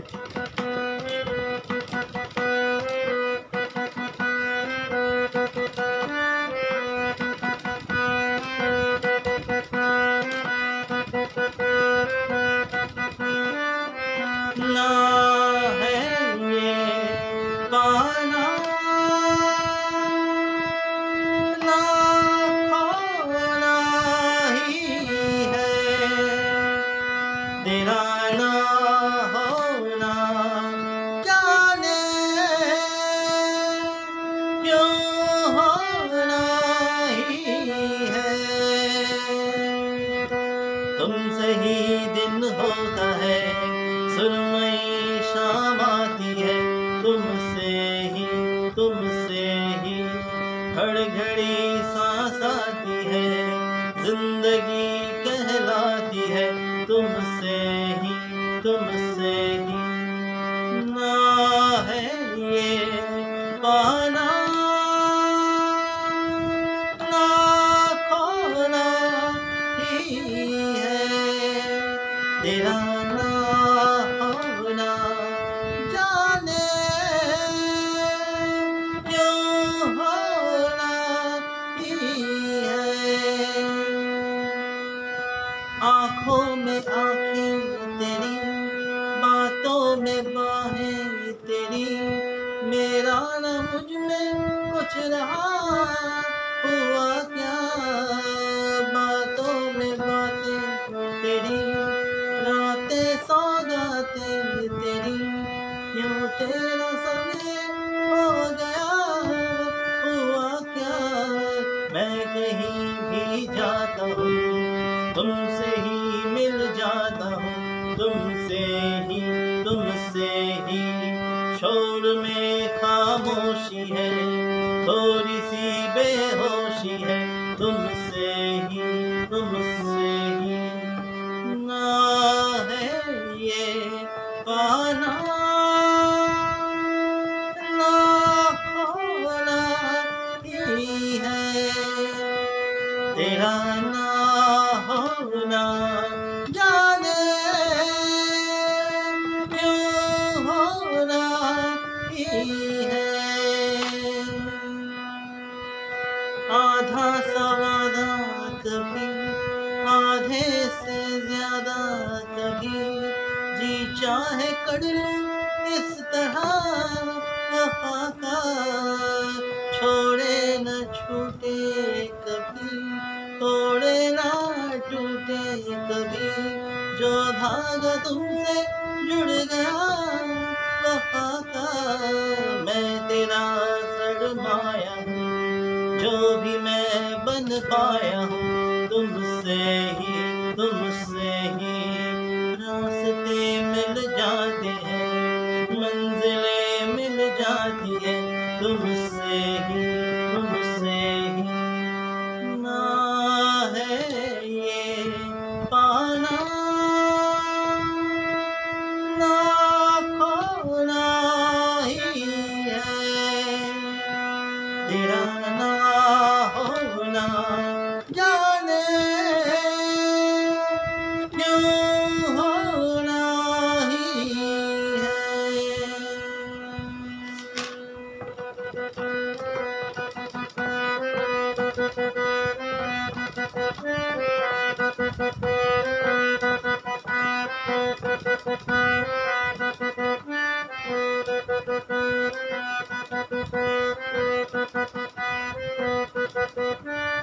ना है ये पाना ना खोना ही है, तेरा ना होना जाने क्यों होना ही है। तुमसे ही दिन होता है, सुरमई शाम आती है, तुमसे ही हर घड़ी सांस आती है, जिंदगी कहलाती है, तुमसे ही ना है ये पाना ना खोना ही है, तेरा ना होना जाने क्यों होना ही है। आँखों में आँखें तेरी, बातों में बाहें तेरी, मेरा न मुझ में कुछ रहा हुआ क्या। बातों में बातें तेरी, रातें सौगातें तेरी, यूं तेरा सगे हो गया हुआ क्या। मैं कहीं भी जाता हूँ, तुमसे ही मिल जाता हूँ, तुमसे ही शोर में खामोशी है, थोड़ी सी बेहोशी है, तुमसे ही ना है ये पाना ना खोना ही है, तेरा ना होना जाने क्यों होना ही है। आधा सवादा कभी, आधे से ज्यादा कभी, जी चाहे कर लूं इस तरह वफा का, छोड़े न छूटे कभी, तोड़े ना टूटे कभी, जो धागा तुमसे जुड़ गया वफा का। मैं तेरा सरमाया हूँ, जो भी मैं बन पाया हूँ, तुमसे ही रास्ते मिल जाते हैं, मंजिलें मिल जाती है, तुमसे ही ना है ये पाना ना खोना ही है, तेरा ना होना जाने क्यों होना ही है।